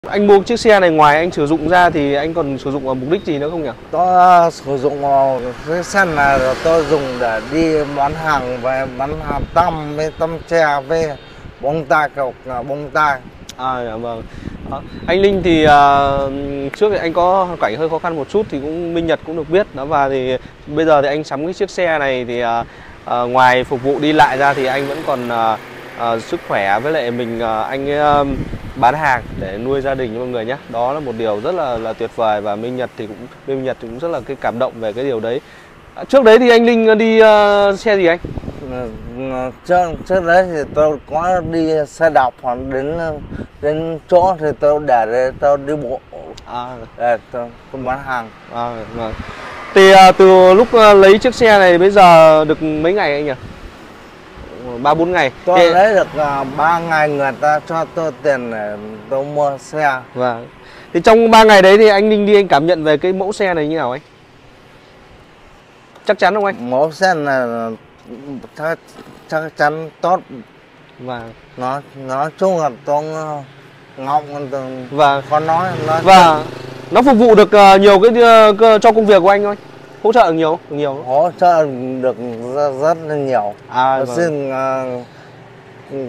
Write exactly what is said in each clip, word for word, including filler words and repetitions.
Anh mua chiếc xe này ngoài anh sử dụng ra thì anh còn sử dụng vào mục đích gì nữa không nhỉ? Tôi sử dụng cái xe này là tôi dùng để đi bán hàng về bán hàng tăm với tăm tre với bông tai cọc bông tai. À dạ vâng. Đó. Anh Linh thì uh, trước thì anh có hoàn cảnh hơi khó khăn một chút thì cũng Minh Nhật cũng được biết đó, và thì bây giờ thì anh sắm cái chiếc xe này thì uh, uh, ngoài phục vụ đi lại ra thì anh vẫn còn uh, uh, sức khỏe, với lại mình uh, anh uh, bán hàng để nuôi gia đình cho mọi người nhé. Đó là một điều rất là là tuyệt vời, và Minh Nhật thì cũng Minh Nhật thì cũng rất là cái cảm động về cái điều đấy. À, trước đấy thì anh Linh đi uh, xe gì anh? Trước, trước đấy thì tôi có đi xe đạp, hoặc đến đến chỗ thì tôi để để tôi đi bộ à. để tôi, tôi bán hàng. À, vâng. Thì uh, từ lúc uh, lấy chiếc xe này bây giờ được mấy ngày anh nhỉ? Ba bốn ngày. Tôi thì... lấy được uh, ba ngày người ta cho tôi tiền để tôi mua xe. Vâng. Thì trong ba ngày đấy thì anh Linh đi anh cảm nhận về cái mẫu xe này như nào anh? Chắc chắn không anh? Mẫu xe này chắc, chắc chắn tốt. Vâng. Nó nói chung là tôi ngọng vâng. khó nói. nói và thật. Nó phục vụ được uh, nhiều cái uh, cho công việc của anh thôi. Hỗ trợ được nhiều, được nhiều. Hỗ trợ được rất, rất là nhiều. À, vâng. Xin uh,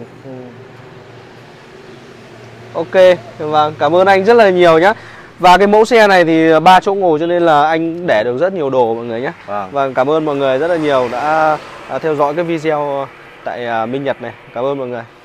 ok, vâng, cảm ơn anh rất là nhiều nhé. Và cái mẫu xe này thì ba chỗ ngồi cho nên là anh để được rất nhiều đồ mọi người nhé. Vâng. Vâng, cảm ơn mọi người rất là nhiều đã, đã theo dõi cái video tại uh, Minh Nhật này. Cảm ơn mọi người.